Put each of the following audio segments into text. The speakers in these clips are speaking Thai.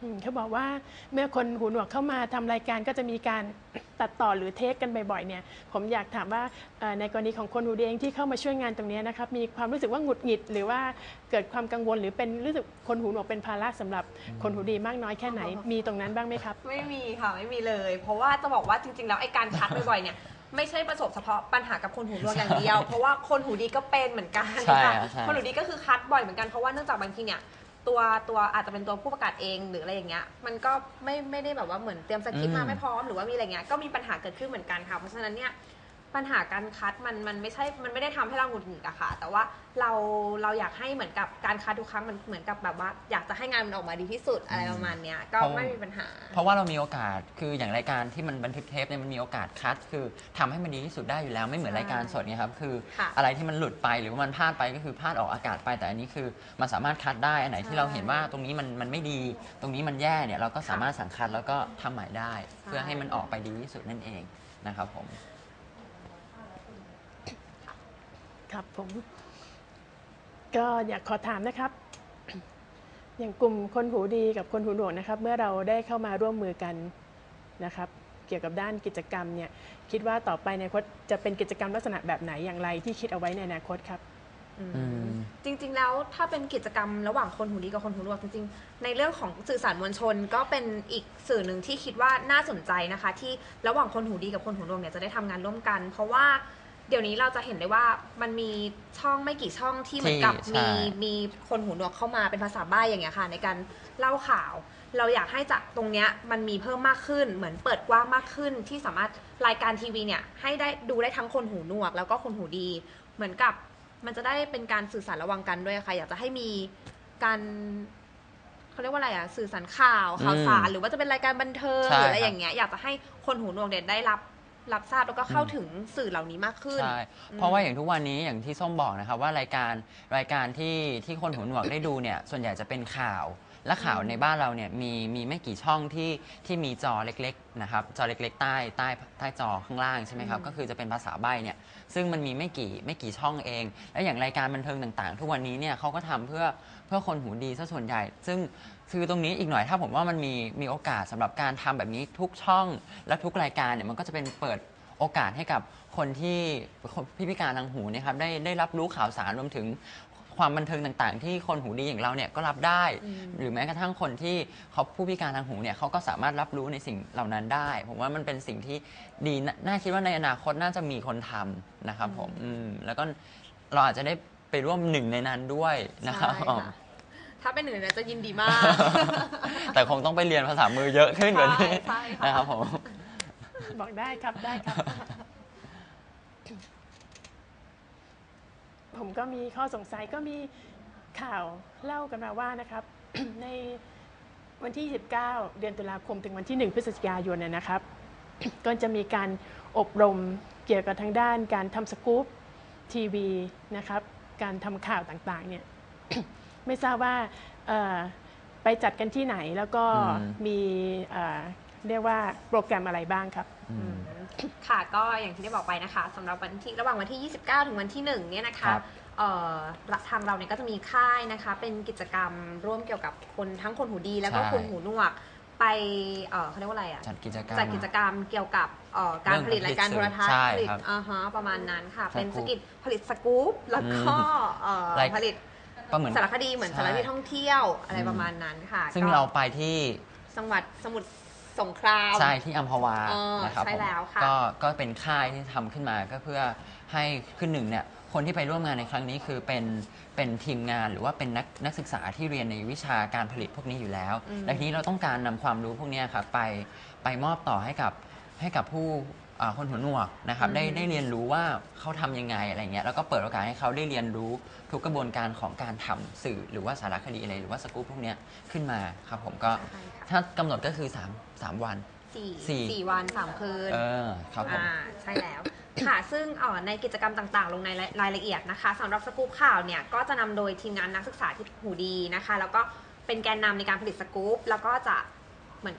เขาบอกว่าเมื่อคนหูหนวกเข้ามาทำรายการก็จะมีการตัดต่อหรือเทคกันบ่อยๆเนี่ยผมอยากถามว่าในกรณีของคนหูดีเองที่เข้ามาช่วยงานตรงนี้นะครับมีความรู้สึกว่าหงุดหงิดหรือว่าเกิดความกังวลหรือเป็นรู้สึกคนหูหนวกเป็นภาระสำหรับคนหูดีมากน้อยแค่ไหนมีตรงนั้นบ้างไหมครับไม่มีค่ะไม่มีเลยเพราะว่าจะบอกว่าจริงๆแล้วไอ้การคัดบ่อยๆเนี่ยไม่ใช่ประสบเฉพาะปัญหากับคนหูหนวกอย่างเดียวเพราะว่าคนหูดีก็เป็นเหมือนกันค่ะคนหูดีก็คือคัดบ่อยเหมือนกันเพราะว่าเนื่องจากบางทีเนี่ยตัวอาจจะเป็นตัวผู้ประกาศเองหรืออะไรอย่างเงี้ยมันก็ไม่ได้แบบว่าเหมือนเตรียมสคริปต์มาไม่พร้อมหรือว่ามีอะไรเงี้ยก็มีปัญหาเกิดขึ้นเหมือนกันค่ะเพราะฉะนั้นเนี่ยปัญหาการคัดมันไม่ใช่มันไม่ได้ทำให้เราหงุดหงิดอะค่ะแต่ว่าเราอยากให้เหมือนกับการคัดทุกครั้งมันเหมือนกับแบบว่าอยากจะให้งานมันออกมาดีที่สุดอะไรประมาณเนี้ยก็ไม่มีปัญหาเพราะว่าเรามีโอกาสคืออย่างรายการที่มันบันทึกเทปเนี่ยมันมีโอกาสคัดคือทำให้มันดีที่สุดได้อยู่แล้วไม่เหมือนรายการสดไงครับคืออะไรที่มันหลุดไปหรือว่ามันพลาดไปก็คือพลาดออกอากาศไปแต่อันนี้คือมันสามารถคัดได้อันไหนที่เราเห็นว่าตรงนี้มันไม่ดีตรงนี้มันแย่เนี่ยเราก็สามารถสั่งคัดแล้วก็ทำใหม่ได้เพื่อให้มันออกไปดีที่สุดนั่นเองนะครับผมครับผมก็อยากขอถามนะครับอย่างกลุ่มคนหูดีกับคนหูหนวกนะครับเมื่อเราได้เข้ามาร่วมมือกันนะครับเกี่ยวกับด้านกิจกรรมเนี่ยคิดว่าต่อไปในอนาคตจะเป็นกิจกรรมลักษณะแบบไหนอย่างไรที่คิดเอาไว้ในอนาคตครับจริงๆแล้วถ้าเป็นกิจกรรมระหว่างคนหูดีกับคนหูหนวกจริงๆในเรื่องของสื่อสารมวลชนก็เป็นอีกสื่อหนึ่งที่คิดว่าน่าสนใจนะคะที่ระหว่างคนหูดีกับคนหูหนวกเนี่ยจะได้ทำงานร่วมกันเพราะว่าเดี๋ยวนี้เราจะเห็นได้ว่ามันมีช่องไม่กี่ช่องที่เหมือนกับมีคนหูหนวกเข้ามาเป็นภาษาใบ้อย่างเงี้ยค่ะในการเล่าข่าวเราอยากให้จากตรงเนี้ยมันมีเพิ่มมากขึ้นเหมือนเปิดกว้างมากขึ้นที่สามารถรายการทีวีเนี่ยให้ได้ดูได้ทั้งคนหูหนวกแล้วก็คนหูดีเหมือนกับมันจะได้เป็นการสื่อสารระหว่างกันด้วยค่ะอยากจะให้มีการเขาเรียกว่าอะไรสื่อสารข่าวสารหรือว่าจะเป็นรายการบันเทิงหรืออะไรอย่างเงี้ยอยากจะให้คนหูหนวกเนี่ยได้รับทราบแล้วก็เข้าถึงสื่อเหล่านี้มากขึ้นใช่เพราะว่าอย่างทุกวันนี้อย่างที่ส้มบอกนะครับว่ารายการที่คนหูหนวกได้ดูเนี่ยส่วนใหญ่จะเป็นข่าวและข่าวในบ้านเราเนี่ยมีไม่กี่ช่องที่มีจอเล็กๆนะครับจอเล็กๆใต้จอข้างล่างใช่ไหมครับก็คือจะเป็นภาษาใบ้เนี่ยซึ่งมันมีไม่กี่ช่องเองแล้วอย่างรายการบันเทิงต่างๆทุกวันนี้เนี่ยเขาก็ทำเพื่อคนหูดีซะส่วนใหญ่ซึ่งคือตรงนี้อีกหน่อยถ้าผมว่ามันมีโอกาสสำหรับการทำแบบนี้ทุกช่องและทุกรายการเนี่ยมันก็จะเป็นเปิดโอกาสให้กับคนที่พิการทางหูเนี่ยครับได้รับรู้ข่าวสารรวมถึงความบันเทิงต่างๆที่คนหูดีอย่างเราเนี่ยก็รับได้หรือแม้กระทั่งคนที่เขาผู้พิการทางหูเนี่ยเขาก็สามารถรับรู้ในสิ่งเหล่านั้นได้ผมว่ามันเป็นสิ่งที่ดีน่าคิดว่าในอนาคตน่าจะมีคนทำนะครับผมแล้วก็เราอาจจะได้ไปร่วมหนึ่งในนั้นด้วยนะครับถ้าเป็นหนึ่งในนั้นจะยินดีมากแต่คงต้องไปเรียนภาษามือเยอะขึ้นกว่านี้นะครับผมบอกได้ครับได้ครับผมก็มีข้อสงสัยก็มีข่าวเล่ากันมาว่านะครับ ในวันที่29เดือนตุลาคมถึงวันที่1พฤศจิกายนนะครับ ก็จะมีการอบรมเกี่ยวกับทางด้านการทำสกู๊ปทีวีนะครับการทำข่าวต่างๆเนี่ย ไม่ทราบว่าไปจัดกันที่ไหนแล้วก็มีเรียกว่าโปรแกรมอะไรบ้างครับค่ะก็อย่างที่ได้บอกไปนะคะสำหรับวันที่ระหว่างวันที่29ถึงวันที่1เนี่ยนะคะทางเราเนี่ยก็จะมีค่ายนะคะเป็นกิจกรรมร่วมเกี่ยวกับทั้งคนหูดีแล้วก็คนหูหนวกไปเขาเรียกว่าอะไรจัดกิจกรรมเกี่ยวกับการผลิตรายการโทรทัศน์ผลิตประมาณนั้นค่ะเป็นผลิตสกู๊ปแล้วก็ผลิตสารคดีเหมือนสารคดีท่องเที่ยวอะไรประมาณนั้นค่ะซึ่งเราไปที่จังหวัดสมุทรสงครามใช่ที่อัมพวานะครับใช่แล้วค่ะก็เป็นค่ายที่ทำขึ้นมาก็เพื่อให้ขึ้นหนึ่งเนี่ยคนที่ไปร่วมงานในครั้งนี้คือเป็นทีมงานหรือว่าเป็นนักศึกษาที่เรียนในวิชาการผลิตพวกนี้อยู่แล้วและทีนี้เราต้องการนำความรู้พวกนี้ครับไปมอบต่อให้กับผู้คนหูหนวกนะครับได้เรียนรู้ว่าเขาทำยังไงอะไรเงี้ยแล้วก็เปิดโอกาสให้เขาได้เรียนรู้ทุกกระบวนการของการทำสื่อหรือว่าสารคดีอะไรหรือว่าสกู๊ปพวกนี้ขึ้นมาครับผมก็ถ้ากำหนดก็คือ3วัน 4 วัน 3 คืนครับผมใช่แล้วค่ะซึ่งในกิจกรรมต่างๆลงในรายละเอียดนะคะสำหรับสกู๊ปข่าวเนี่ยก็จะนำโดยทีมงานนักศึกษาที่หูดีนะคะแล้วก็เป็นแกนนำในการผลิตสกู๊ปแล้วก็จะเหมือนกับ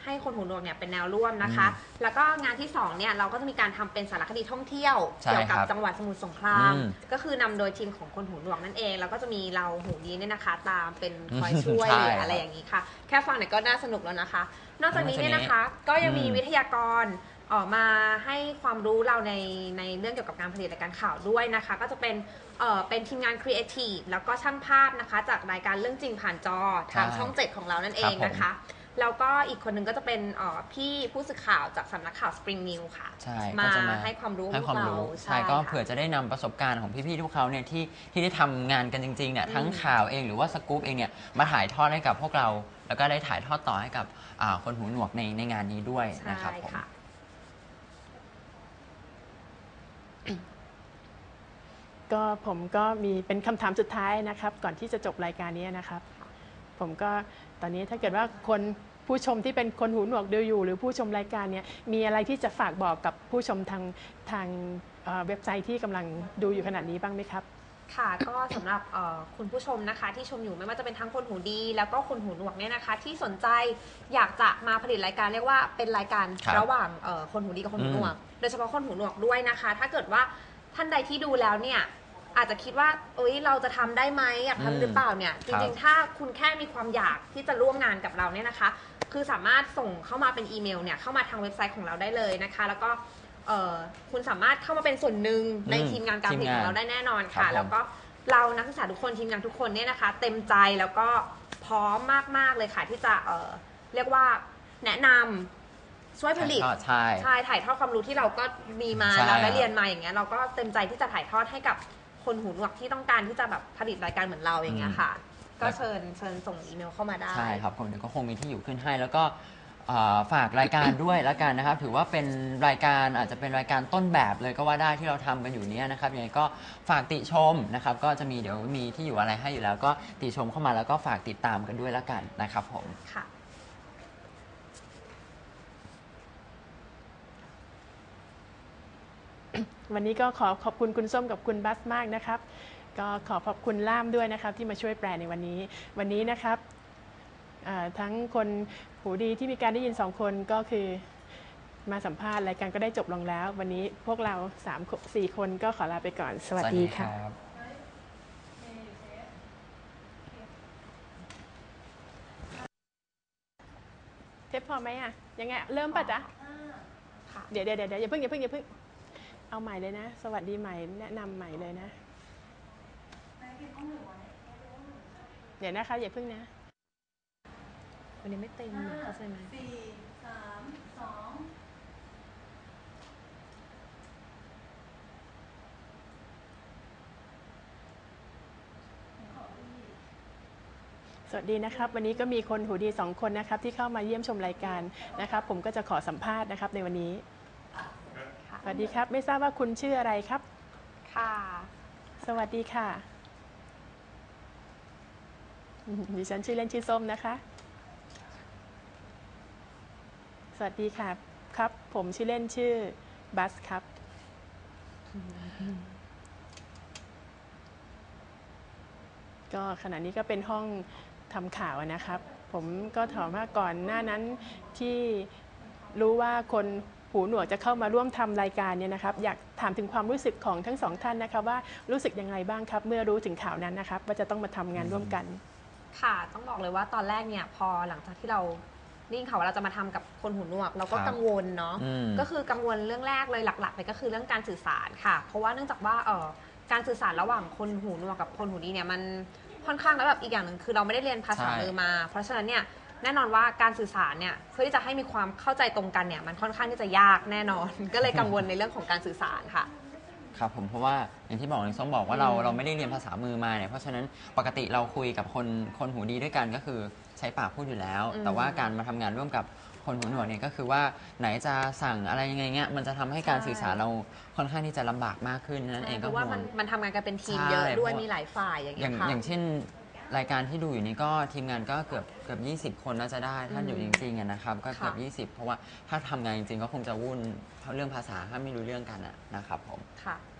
ให้คนหูหนวกเนี่ยเป็นแนวร่วมนะคะ แล้วก็งานที่2เนี่ยเราก็จะมีการทำเป็นสารคดีท่องเที่ยวเกี่ยวกับจังหวัดสมุทรสงครามก็คือนำโดยทีมของคนหูหนวกนั่นเองแล้วก็จะมีเราหูดีเนี่ยนะคะตามเป็นคอยช่วยหรืออะไรอย่างนี้ค่ะแค่ฟังเนี่ยก็น่าสนุกแล้วนะคะนอกจากนี้เนี่ยนะคะก็ยังมีวิทยากรออกมาให้ความรู้เราในเรื่องเกี่ยวกับการผลิตรายการข่าวด้วยนะคะก็จะเป็นทีมงานครีเอทีฟแล้วก็ช่างภาพนะคะจากรายการเรื่องจริงผ่านจอทางช่อง7ของเรานั่นเองนะคะแล้วก็อีกคนหนึ่งก็จะเป็นพี่ผู้สื่อข่าวจากสำนักข่าว Spring News ค่ะมาให้ความรู้พวกเราใช่ก็เผื่อจะได้นำประสบการณ์ของพี่ๆทุกเขาเนี่ยที่ได้ทำงานกันจริงๆเนี่ยทั้งข่าวเองหรือว่าสกู๊ปเองเนี่ยมาถ่ายทอดให้กับพวกเราแล้วก็ได้ถ่ายทอดต่อให้กับคนหูหนวกในงานนี้ด้วยนะครับผมก็ผมก็มีเป็นคำถามสุดท้ายนะครับก่อนที่จะจบรายการนี้นะครับผมก็ตอนนี้ถ้าเกิดว่าคนผู้ชมที่เป็นคนหูหนวกดูอยู่หรือผู้ชมรายการนี้มีอะไรที่จะฝากบอกกับผู้ชมทางเว็บไซต์ที่กำลังดูอยู่ขณะนี้บ้างไหมครับค่ะก็สำหรับคุณผู้ชมนะคะที่ชมอยู่ไม่ว่าจะเป็นทั้งคนหูดีแล้วก็คนหูหนวกเนี่ยนะคะที่สนใจอยากจะมาผลิตรายการเรียกว่าเป็นรายการระหว่างคนหูดีกับคนหูหนวกโดยเฉพาะคนหูหนวกด้วยนะคะถ้าเกิดว่าท่านใดที่ดูแล้วเนี่ยอาจจะคิดว่าเราจะทำได้ไหมอยากทำหรือเปล่าเนี่ยจริงๆถ้าคุณแค่มีความอยากที่จะร่วมงานกับเราเนี่ยนะคะคือสามารถส่งเข้ามาเป็นอีเมลเนี่ยเข้ามาทางเว็บไซต์ของเราได้เลยนะคะแล้วก็คุณสามารถเข้ามาเป็นส่วนหนึ่งในทีมงานการผลิตของเราได้แน่นอนค่ะแล้วก็เรานักศึกษาทุกคนทีมงานทุกคนเนี่ยนะคะเต็มใจแล้วก็พร้อมมากๆเลยค่ะที่จะเรียกว่าแนะนำช่วยผลิตใช่ถ่ายทอดความรู้ที่เราก็มีมาเราได้เรียนมาอย่างเงี้ยเราก็เต็มใจที่จะถ่ายทอดให้กับคนหูหนวกที่ต้องการที่จะแบบผลิตรายการเหมือนเราอย่างเงี้ยค่ะก็เชิญส่งอีเมลเข้ามาได้ใช่ครับผมเดี๋ยวก็คงมีที่อยู่ขึ้นให้แล้วก็ฝากรายการด้วยแล้วกันนะครับถือว่าเป็นรายการอาจจะเป็นรายการต้นแบบเลยก็ว่าได้ที่เราทำกันอยู่นี้นะครับยังไงก็ฝากติชมนะครับก็จะมีเดี๋ยวมีที่อยู่อะไรให้อยู่แล้วก็ติชมเข้ามาแล้วก็ฝากติดตามกันด้วยแล้วกันนะครับผมค่ะวันนี้ก็ขอบคุณคุณส้มกับคุณบัสมากนะครับก็ขอบคุณล่ามด้วยนะครับที่มาช่วยแปลในวันนี้นะครับทั้งคนหูดีที่มีการได้ยิน2คนก็คือมาสัมภาษณ์รายการก็ได้จบลงแล้ววันนี้พวกเรา3-4 คนก็ขอลาไปก่อนสวัสดีค่ะเทปพอไหมอ่ะยังไงเริ่มป่ะจ๊ะเดี๋ยวอย่าเพิ่งเอาใหม่เลยนะสวัสดีใหม่แนะนำใหม่เลยนะเดี๋ยวนะคะอย่าเพิ่งนะวันนี้ไม่เต็มเข้าใจไหมสวัสดีนะครับวันนี้ก็มีคนหูดี2 คนนะครับที่เข้ามาเยี่ยมชมรายการนะครับผมก็จะขอสัมภาษณ์นะครับในวันนี้สวัสดีครับไม่ทราบว่าคุณชื่ออะไรครับค่ะสวัสดีค่ะดิฉันชื่อเล่นชื่อส้มนะคะสวัสดีค่ะครับผมชื่อเล่นชื่อบัสครับก็ขณะนี้ก็เป็นห้องทำข่าวนะครับผมก็ถามว่าก่อนหน้านั้นที่รู้ว่าคนหูหนวกจะเข้ามาร่วมทำรายการเนี่ยนะครับอยากถามถึงความรู้สึกของทั้ง2 ท่านนะครับว่ารู้สึกยังไงบ้างครับเมื่อรู้ถึงข่าวนั้นนะครับว่าจะต้องมาทำงานร่วมกันค่ะต้องบอกเลยว่าตอนแรกเนี่ยพอหลังจากที่เราได้ยินข่าวว่าเราจะมาทำกับคนหูหนวกเราก็กังวลเนาะก็คือกังวลเรื่องแรกเลยหลักๆเลยก็คือเรื่องการสื่อสารค่ะเพราะว่าเนื่องจากว่าการสื่อสารระหว่างคนหูหนวกกับคนหูดีเนี่ยมันค่อนข้างแล้วแบบอีกอย่างหนึ่งคือเราไม่ได้เรียนภาษามือมาเพราะฉะนั้นเนี่ยแน่นอนว่าการสื่อสารเนี่ยเพื่อที่จะให้มีความเข้าใจตรงกันเนี่ยมันค่อนข้างที่จะยากแน่นอนก็เลยกังวลในเรื่องของการสื่อสารค่ะครับผมเพราะว่าอย่างที่บอกในส้มบอกว่าเราไม่ได้เรียนภาษามือมาเนี่ยเพราะฉะนั้นปกติเราคุยกับคนหูดีด้วยกันก็คือใช้ปากพูดอยู่แล้วแต่ว่าการมาทำงานร่วมกับคนหูหนวกเนี่ยก็คือว่าไหนจะสั่งอะไรยังไงเงี้ยมันจะทำให้การสื่อสารเราค่อนข้างที่จะลำบากมากขึ้นนั่นเองก็เพราะว่ามันทำงานกันเป็นทีมเยอะด้วยมีหลายฝ่ายอย่างเงี้ยค่ะอย่างเช่นรายการที่ดูอยู่นี้ก็ทีมงานก็เกือบ20 คนน่าจะได้ถ้าอยู่จริงๆนะครับก็เกือบ20เพราะว่าถ้าทำงานจริงๆก็คงจะวุ่นเรื่องภาษาถ้าไม่รู้เรื่องกันนะครับผมค่ะ